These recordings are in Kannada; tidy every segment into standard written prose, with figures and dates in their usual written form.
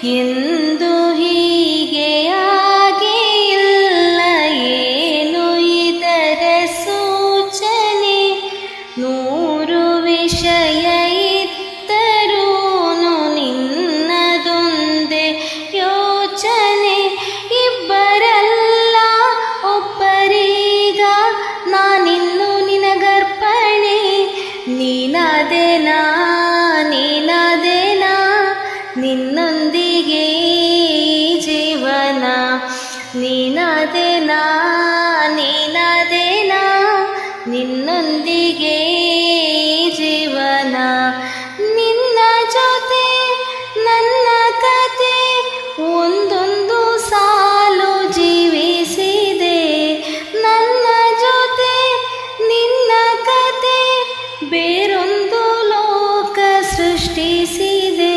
ಎಂದು ಹೀಗೆ ಆಗಿಲ್ಲ ಏನು ಇದರ ಸೂಚನೆ. ನೂರು ವಿಷಯ ಇತ್ತರೂನು ನಿನ್ನದೊಂದೇ ಯೋಚನೆ. ಇಬ್ಬರಲ್ಲ ಒಬ್ಬರೀಗ ನಾನಿನ್ನು ನಿನಗರ್ಪಣೆ. ನೀನಾದೆನಾ ನೀನಾದೆನಾ ನಿನ್ನೊಂದಿಗೆ ಜೀವನ. ನೀನಾದೆನಾ ನೀನಾದೆನಾ ನಿನ್ನೊಂದಿಗೆ ಜೀವನ. ನಿನ್ನ ಜೊತೆ ನನ್ನ ಕತೆ ಒಂದೊಂದು ಸಾಲು ಜೀವಿಸಿದೆ. ನನ್ನ ಜೊತೆ ನಿನ್ನ ಕತೆ ಬೇರೊಂದು ಲೋಕ ಸೃಷ್ಟಿಸಿದೆ.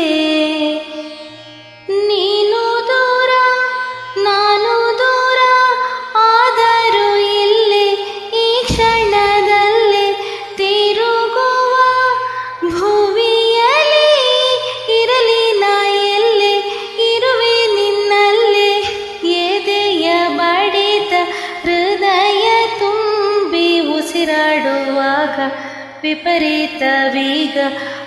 ನೀನು ದೂರ ನಾನು ದೂರ ಆದರೂ ಇಲ್ಲೇ ಈ ಕ್ಷಣದಲ್ಲೇ ತಿರುಗುವ ಭುವಿಯಲ್ಲಿ ಇರಲಿ ನಾ ಎಲ್ಲೇ ಇರುವೆ ನಿನ್ನಲ್ಲೇ. ಎದೆಯ ಬಡಿತ ಹೃದಯ ತುಂಬಿ ಉಸಿರಾಡುವಾಗ ವಿಪರೀತವೀಗ.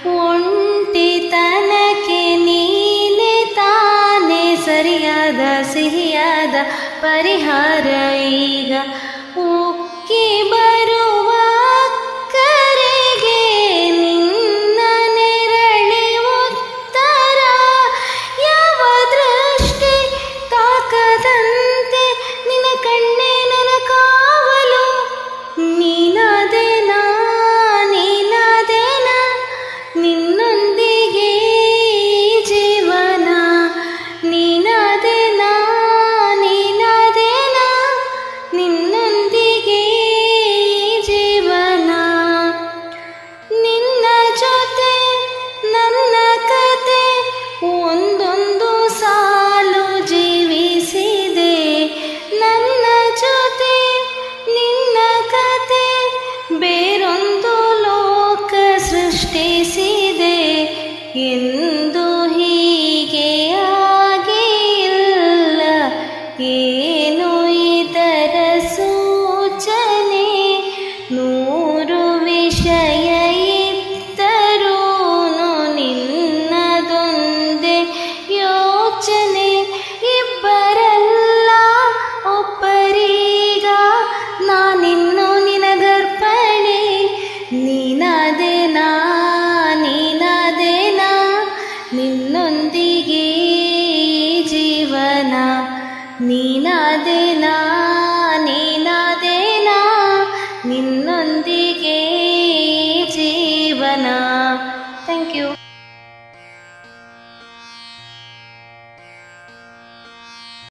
ಒಂಟಿತನಕ್ಕೆ ನೀನೆ ತಾನೇ ಸರಿಯಾದ ಸಿಹಿಯಾದ ಪರಿಹಾರ ಈಗ. ಉಕ್ಕಿ ಬರುವ ಕರೆಗೆ ನಿನ್ನ ನೆರಳೆ ಉತ್ತರ. ಯಾವ ದೃಷ್ಟಿ ತಾಕದಂತೆ ನಿನ್ನ ಕಣ್ಣೇ ನನ್ನ ಕಾವಲು. ನೀನಾದೆನಾ ನೀನಾದೆನಾ ನಿನ್ನೊಂದಿಗೆ ಜೀವನ. ನೀನಾದೆನಾ ನೀನಾದೆನಾ ನಿನ್ನೊಂದಿಗೆ ಜೀವನ. ನಿನ್ನ ಜೊತೆ ನನ್ನ ಕತೆ ಒಂದೊಂದು ಸಾಲು ಜೀವಿಸಿದೆ. ನನ್ನ ಜೊತೆ ನಿನ್ನ ಕತೆ ಬೇರೊಂದು ಲೋಕ ಸೃಷ್ಟಿಸಿದೆ. ಎಂದು ಹೀಗೆ ಆಗಿಲ್ಲ ಏನು ಇದರ ಸೂಚನೆ. ನೂರು ವಿಷಯ ಇತ್ತರೂನು ನಿನ್ನದೊಂದೇ ಯೋಚನೆ. ಇಬ್ಬರಲ್ಲ ಒಬ್ಬರೀಗ ನಾನಿನ್ನು ನಿನಗರ್ಪಣೆ. ನೀನಾದೆನಾ ನೀನಾದೆನಾ ನಿನ್ನೊಂದಿಗೆ ಜೀವನ. ನೀನಾದೆನಾ ನೀನಾದೆನಾ ನಿನ್ನೊಂದಿಗೆ ಜೀವನ.